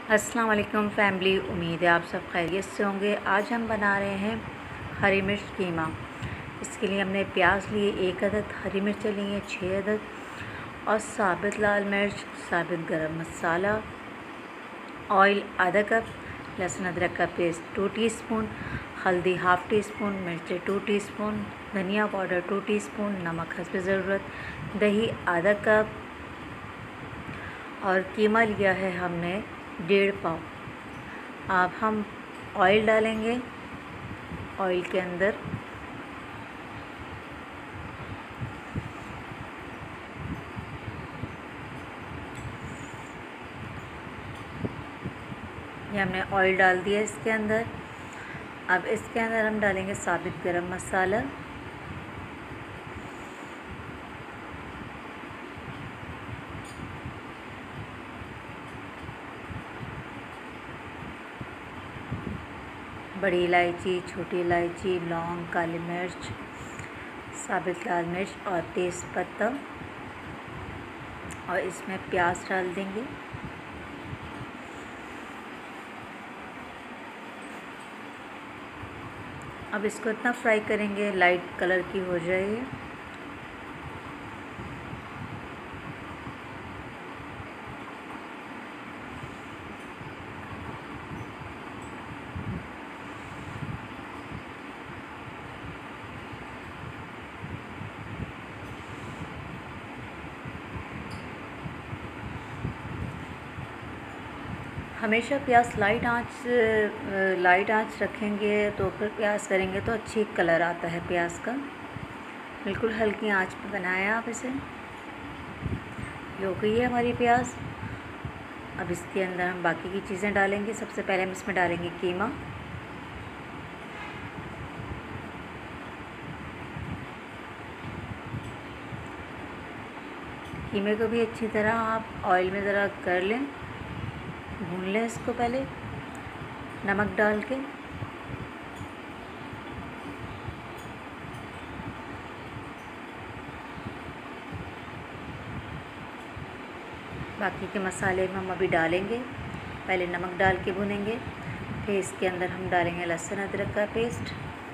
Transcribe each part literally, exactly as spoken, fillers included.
अस्सलाम वालेकुम फैमिली, उम्मीद है आप सब खैरियत से होंगे। आज हम बना रहे हैं हरी मिर्च कीमा। इसके लिए हमने प्याज लिए एक अदद, हरी मिर्चें ली हैं छः अदद और साबित लाल मिर्च, साबित गरम मसाला, ऑयल आधा कप, लहसुन अदरक का पेस्ट टू टीस्पून, हल्दी हाफ़ टी स्पून, मिर्ची टू टीस्पून, धनिया पाउडर टू टीस्पून, नमक हस्ब ज़रूरत, दही आधा कप और कीमा लिया है हमने डेढ़ पाव। अब हम ऑयल डालेंगे। ऑयल के अंदर ये हमने ऑयल डाल दिया इसके अंदर। अब इसके अंदर हम डालेंगे साबित गरम मसाला, बड़ी इलायची, छोटी इलायची, लौंग, काली मिर्च, साबित लाल मिर्च और तेज़ पत्ता, और इसमें प्याज डाल देंगे। अब इसको इतना फ्राई करेंगे लाइट कलर की हो जाए। हमेशा प्याज लाइट आंच लाइट आंच रखेंगे तो फिर प्याज करेंगे तो अच्छी कलर आता है प्याज का। बिल्कुल हल्की आंच पे बनाया आप इसे। ये हो गई है हमारी प्याज। अब इसके अंदर हम बाकी की चीज़ें डालेंगे। सबसे पहले हम इसमें डालेंगे कीमा। कीमे को भी अच्छी तरह आप ऑयल में ज़रा कर लें, भून लें इसको पहले नमक डाल के। बाकी के मसाले में हम अभी डालेंगे। पहले नमक डाल के भूनेंगे, फिर इसके अंदर हम डालेंगे लहसुन अदरक का पेस्ट,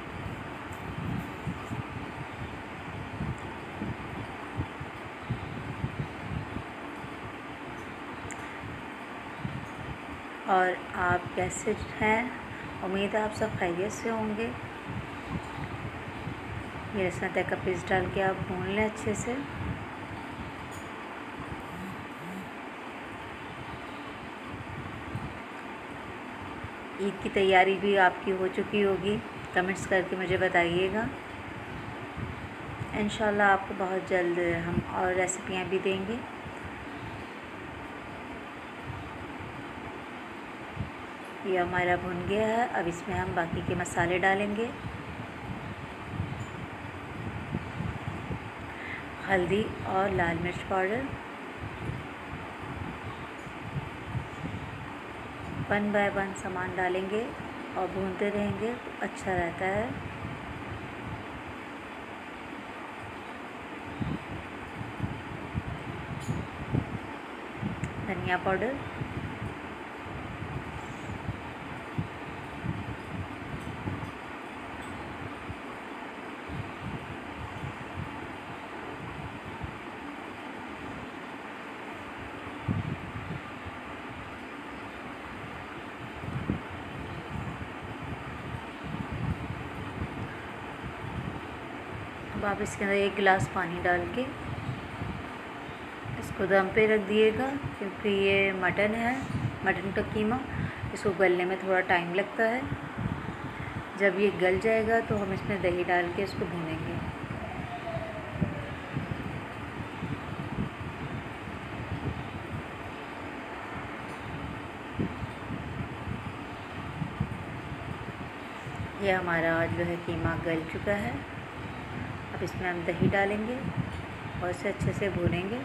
और आप कैसे हैं? उम्मीद है आप सब खैरियत से होंगे। ये लहसुन अदरक का पेस्ट डाल के आप भून लें अच्छे से। ईद की तैयारी भी आपकी हो चुकी होगी, कमेंट्स करके मुझे बताइएगा। इंशाल्लाह आपको बहुत जल्द हम और रेसिपियाँ भी देंगे। ये हमारा भुन गया है। अब इसमें हम बाकी के मसाले डालेंगे। हल्दी और लाल मिर्च पाउडर वन बाय वन सामान डालेंगे और भूनते रहेंगे तो अच्छा रहता है। धनिया पाउडर, अब आप इसके अंदर एक गिलास पानी डाल के इसको दम पे रख दिएगा, क्योंकि ये मटन है, मटन का कीमा, इसको गलने में थोड़ा टाइम लगता है। जब ये गल जाएगा तो हम इसमें दही डाल के इसको भूनेंगे। ये हमारा जो है कीमा गल चुका है। अब इसमें हम दही डालेंगे और इसे अच्छे से भूनेंगे।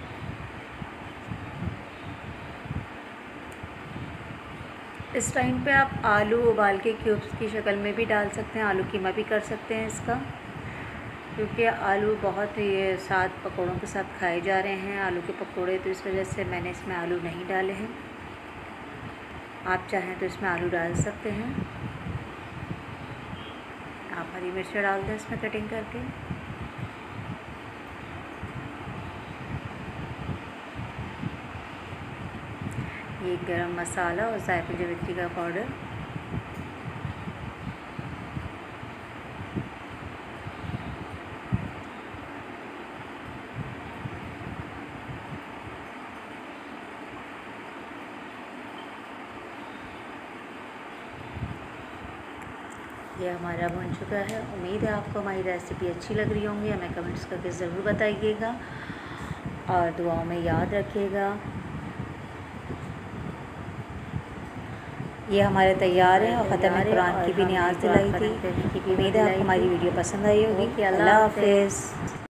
इस टाइम पे आप आलू उबाल के क्यूब्स की शक्ल में भी डाल सकते हैं, आलू कीमा भी कर सकते हैं इसका, क्योंकि आलू बहुत ही साथ पकौड़ों के साथ खाए जा रहे हैं, आलू के पकौड़े, तो इस वजह से मैंने इसमें आलू नहीं डाले हैं। आप चाहें तो इसमें आलू डाल सकते हैं। आप हरी मिर्च डाल दें इसमें कटिंग करके। ये गरम मसाला और जायफल जावित्री का पाउडर। ये हमारा बन चुका है। उम्मीद है आपको हमारी रेसिपी अच्छी लग रही होंगी। हमें कमेंट्स करके ज़रूर बताइएगा और दुआओं में याद रखिएगा। ये हमारे तैयार है और ख़त्म कुरान की भी नियाज़ दिलाई थी। उम्मीद है आपको हमारी वीडियो पसंद आई होगी। अल्लाह हाफ़िज़।